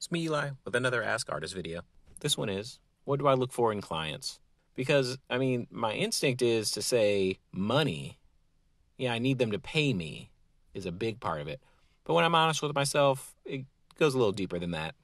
It's me, Eli, with another Ask Artist video. This one is, what do I look for in clients? Because, my instinct is to say money. Yeah, I need them to pay me is a big part of it. But when I'm honest with myself, it goes a little deeper than that.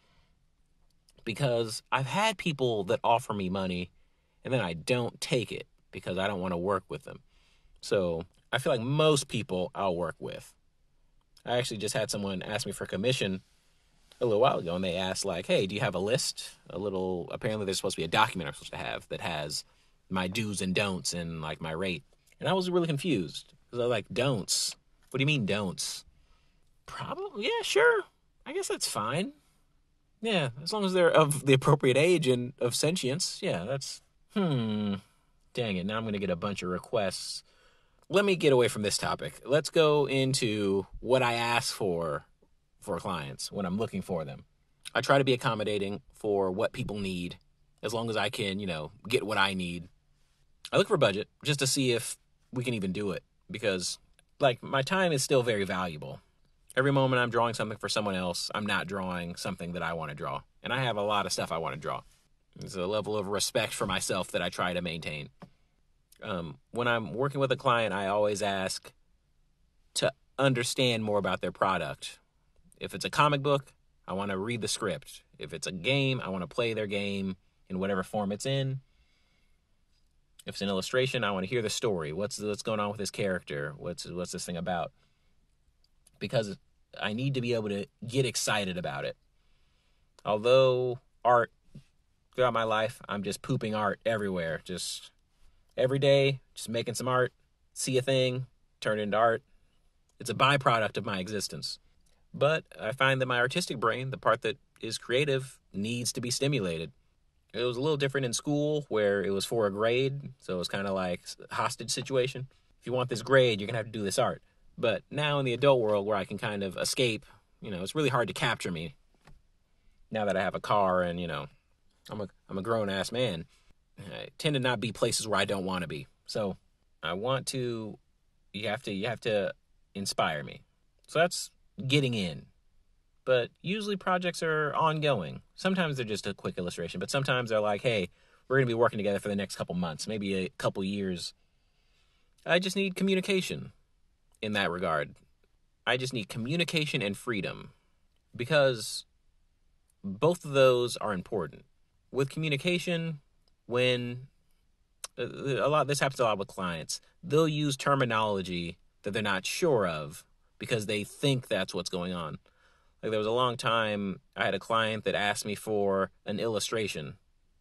Because I've had people that offer me money and then I don't take it because I don't want to work with them. So I feel like most people I'll work with. I actually just had someone ask me for commission a little while ago, and they asked, like, hey, do you have a list? Apparently there's supposed to be a document I'm supposed to have that has my do's and don'ts and, like, my rate. And I was really confused. Because I was like, don'ts? What do you mean don'ts? Probably, yeah, sure. I guess that's fine. Yeah, as long as they're of the appropriate age and of sentience. Yeah, that's, dang it, now I'm going to get a bunch of requests. Let me get away from this topic. Let's go into what I ask for clients when I'm looking for them. I try to be accommodating for what people need, as long as I can, get what I need. I look for budget just to see if we can even do it, because, like, my time is still very valuable. Every moment I'm drawing something for someone else, I'm not drawing something that I want to draw. And I have a lot of stuff I want to draw. It's a level of respect for myself that I try to maintain. When I'm working with a client, I always ask to understand more about their product. If it's a comic book, I want to read the script. If it's a game, I want to play their game in whatever form it's in. If it's an illustration, I want to hear the story. What's going on with this character? What's this thing about? Because I need to be able to get excited about it. Although art, throughout my life, I'm just pooping art everywhere. Just every day, just making some art, see a thing, turn it into art. It's a byproduct of my existence. But I find that my artistic brain, the part that is creative, needs to be stimulated. It was a little different in school, where it was for a grade, so it was kind of like a hostage situation. If you want this grade, you're going to have to do this art. But now in the adult world, where I can kind of escape, it's really hard to capture me. Now that I have a car and, I'm a grown-ass man, I tend to not be places where I don't want to be. So you have to inspire me. So that's getting in. But usually projects are ongoing. Sometimes they're just a quick illustration, but sometimes they're like, hey, we're going to be working together for the next couple months, maybe a couple years. I just need communication in that regard. I just need communication and freedom, because both of those are important. With communication, when this happens a lot with clients, they'll use terminology that they're not sure of because they think that's what's going on. Like, there was a long time I had a client that asked me for an illustration,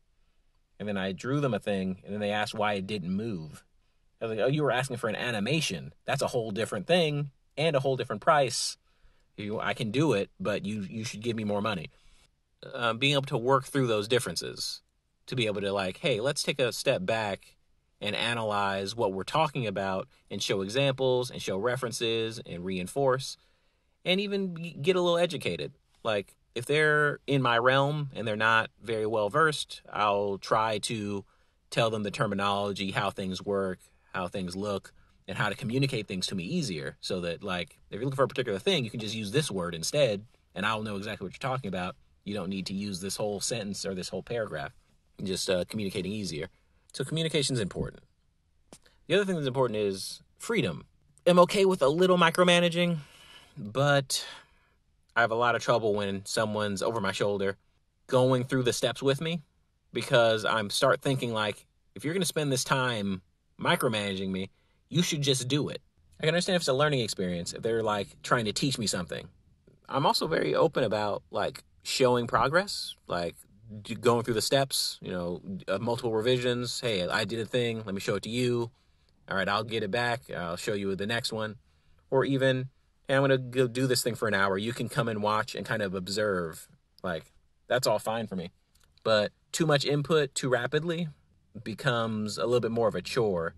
and then I drew them a thing, and then they asked why it didn't move. I was like, oh, you were asking for an animation. That's a whole different thing and a whole different price. I can do it, but you should give me more money. Being able to work through those differences, to be able to, like, hey, let's take a step back and analyze what we're talking about and show examples and show references and reinforce and even get a little educated. Like, if they're in my realm and they're not very well versed, I'll try to tell them the terminology, how things work, how things look, and how to communicate things to me easier, so that, like, if you're looking for a particular thing, you can just use this word instead, and I'll know exactly what you're talking about. You don't need to use this whole sentence or this whole paragraph. Just communicating easier. So communication is important. The other thing that's important is freedom. I'm okay with a little micromanaging, but I have a lot of trouble when someone's over my shoulder going through the steps with me, because I'm start thinking, like, if you're going to spend this time micromanaging me, you should just do it. I can understand if it's a learning experience, if they're, like, trying to teach me something. I'm also very open about, like, showing progress, like going through the steps, multiple revisions. Hey, I did a thing. Let me show it to you. All right, I'll get it back. I'll show you the next one. Or even, hey, I'm going to go do this thing for an hour. You can come and watch and kind of observe. Like, that's all fine for me. But too much input too rapidly becomes a little bit more of a chore.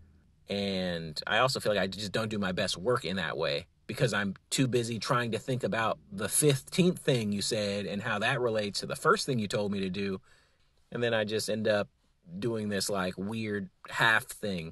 And I also feel like I just don't do my best work in that way, because I'm too busy trying to think about the 15th thing you said and how that relates to the first thing you told me to do. And then I just end up doing this, like, weird half thing.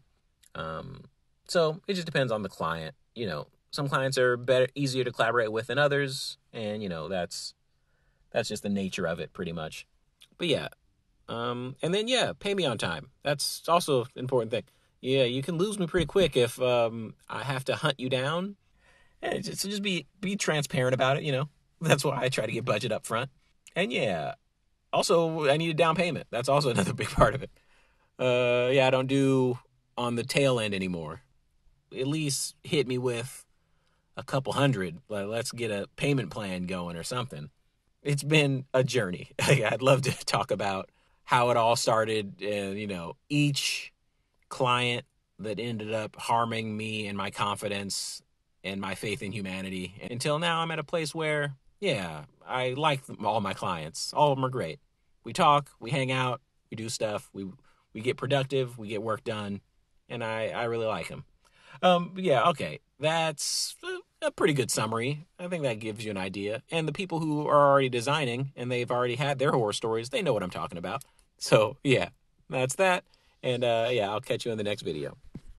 So it just depends on the client. Some clients are easier to collaborate with than others. And, that's That's just the nature of it, pretty much. But yeah, and then yeah, pay me on time. That's also an important thing. Yeah, you can lose me pretty quick if I have to hunt you down. Yeah, just be transparent about it. That's why I try to get budget up front. And yeah, also I need a down payment. That's also another big part of it. Yeah, I don't do on the tail end anymore. At least hit me with a couple hundred. Like, let's get a payment plan going or something. It's been a journey. I'd love to talk about how it all started. Each client that ended up harming me and my confidence and my faith in humanity. Until now, I'm at a place where, yeah, I like all my clients. All of them are great. We talk, we hang out, we do stuff, we get productive, we get work done, and I really like them. Yeah, okay. That's a pretty good summary. I think that gives you an idea. And the people who are already designing and they've already had their horror stories, they know what I'm talking about. So, yeah, that's that. And yeah, I'll catch you in the next video.